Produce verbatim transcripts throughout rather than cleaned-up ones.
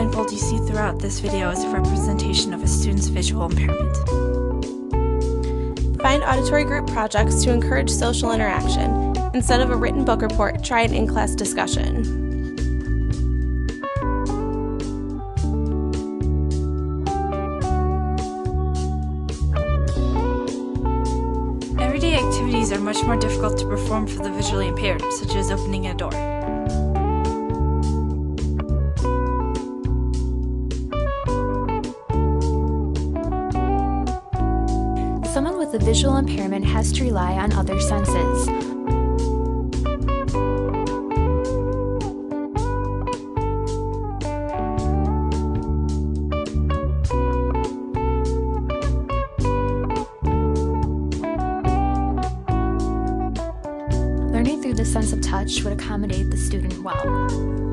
blindfold you see throughout this video is a representation of a student's visual impairment. Find auditory group projects to encourage social interaction. Instead of a written book report, try an in-class discussion. Everyday activities are much more difficult to perform for the visually impaired, such as opening a door. Someone with a visual impairment has to rely on other senses. Learning through the sense of touch would accommodate the student well.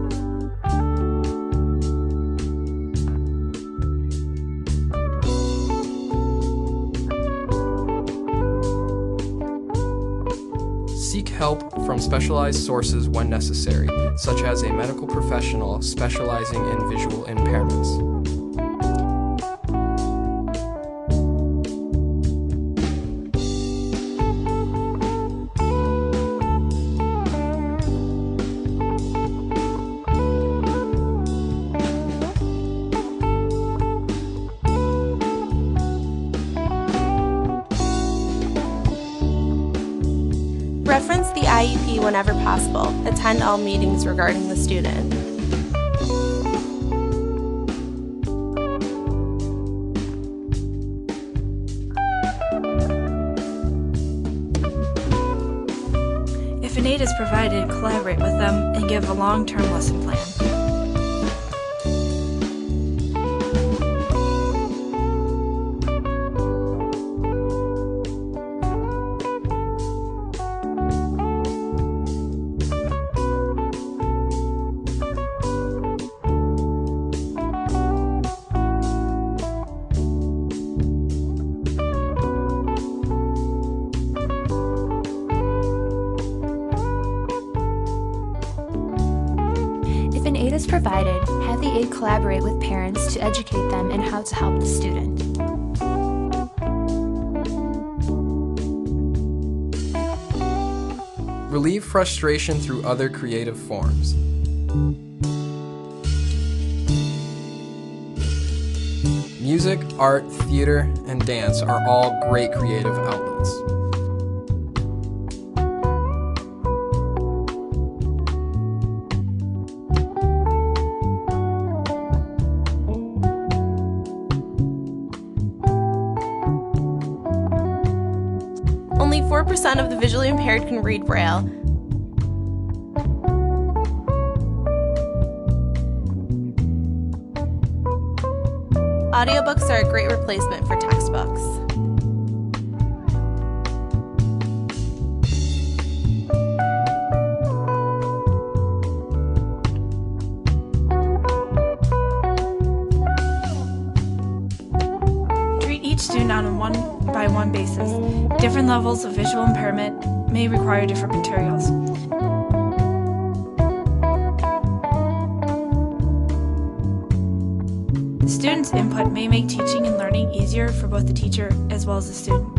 Seek help from specialized sources when necessary, such as a medical professional specializing in visual impairments. Reference the I E P whenever possible. Attend all meetings regarding the student. If an aid is provided, collaborate with them and give a long-term lesson plan. If an aid is provided, have the aid collaborate with parents to educate them in how to help the student. Relieve frustration through other creative forms. Music, art, theater, and dance are all great creative outlets. Only four percent of the visually impaired can read Braille. Audiobooks are a great replacement for textbooks. Treat each student on a one-by-one basis. Different levels of visual impairment may require different materials. Students' input may make teaching and learning easier for both the teacher as well as the student.